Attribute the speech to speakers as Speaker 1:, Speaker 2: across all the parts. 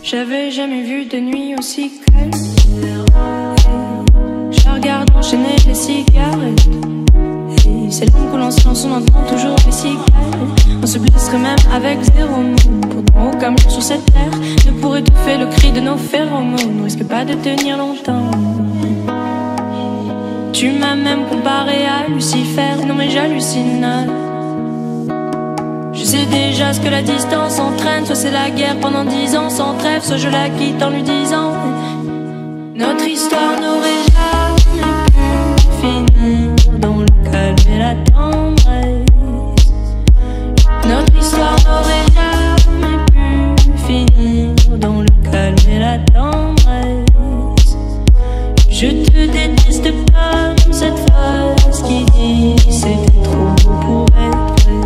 Speaker 1: J'avais jamais vu de nuit aussi calme. Je la regarde enchaîner les cigarettes. Et c'est long que l'on se lance, on entend toujours les cigales. On se blesserait même avec zéro mot. Pourtant aucun mur sur cette terre ne pourrait étouffer le cri de nos phéromones. On risque pas de tenir longtemps. Tu m'as même comparé à Lucifer. Non mais j'hallucine. Je sais déjà ce que la distance entraîne. Soit c'est la guerre pendant 10 ans sans trêve, soit je la quitte en lui disant notre histoire n'aurait jamais pu finir dans le calme et la tendresse. Notre histoire n'aurait jamais pu finir dans le calme et la tendresse. Je te déteste comme cette phrase qui dit c'était trop beau pour être vrai.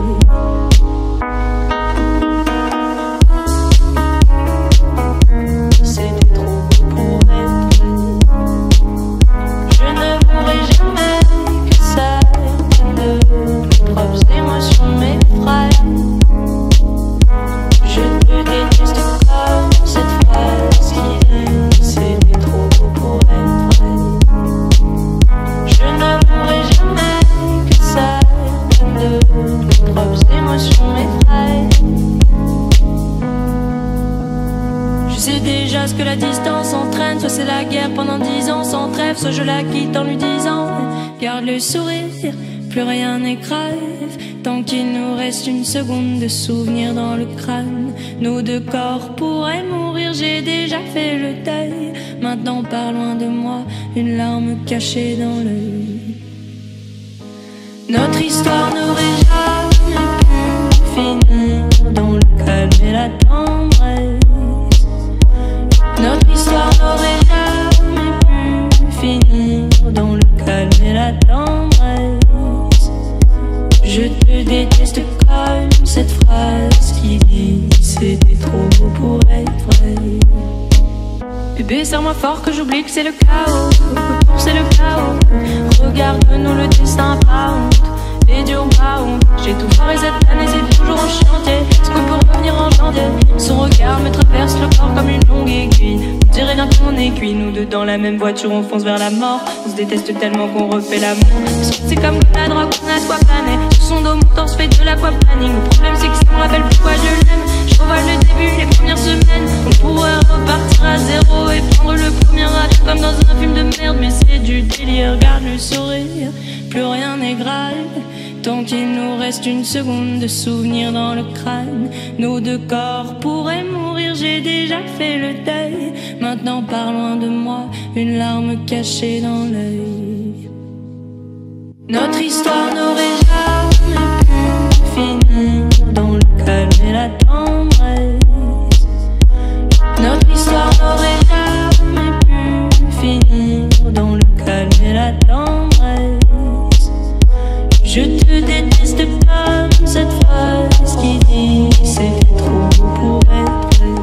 Speaker 1: Ce que la distance entraîne, soit c'est la guerre pendant 10 ans sans trêve, soit je la quitte en lui disant garde le sourire, plus rien n'est grave, tant qu'il nous reste une seconde de souvenir dans le crâne. Nos deux corps pourraient mourir, j'ai déjà fait le deuil. Maintenant pars loin de moi, une larme cachée dans l'œil. Notre histoire n'aurait jamais pu finir dans le calme et la tendresse. Notre histoire n'aurait jamais pu finir dans le calme et la tendresse. Je te déteste comme cette phrase qui dit c'était trop beau pour être vrai. Bébé, serre-moi fort que j'oublie que c'est le chaos, que pour c'est le chaos. Regarde-nous le destin pas honte, les dieux ont pas honte. J'ai tout foiré cette année, c'est toujours en chantier. Est-ce qu'on peut revenir en janvier? Son regard me traverse le corps comme une longue aiguille. On dirait bien qu'on est cuit, nous deux dans la même voiture, on fonce vers la mort. On se déteste tellement qu'on refait l'amour. C'est comme la drogue, on a soit plané. Sous son dos, mon torse fait de l'aquaplaning. Le problème c'est que ça me rappelle pourquoi je l'aime. Je revois le début, les premières semaines. On pourrait repartir à zéro et prendre le premier avion comme dans un film de merde. Mais c'est du délire, regarde le sourire, plus rien n'est grave, tant qu'il nous reste une seconde de souvenir dans le crâne. Nos deux corps pourraient mourir, j'ai déjà fait le deuil. Maintenant pars loin de moi, une larme cachée dans l'œil. Notre histoire n'aurait jamais pu finir dans le calme et la tendresse. Notre histoire n'aurait jamais pu finir dans le calme et la tendresse. Je te déteste comme cette phrase qui dit c'était trop beau pour être vrai.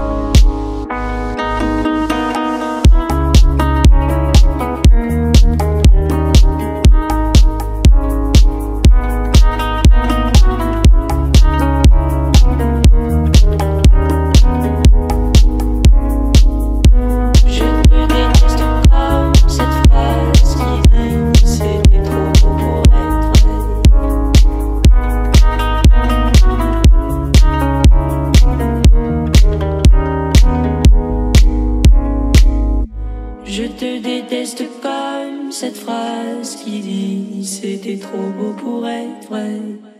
Speaker 1: Je te déteste comme cette phrase qui dit c'était trop beau pour être vrai.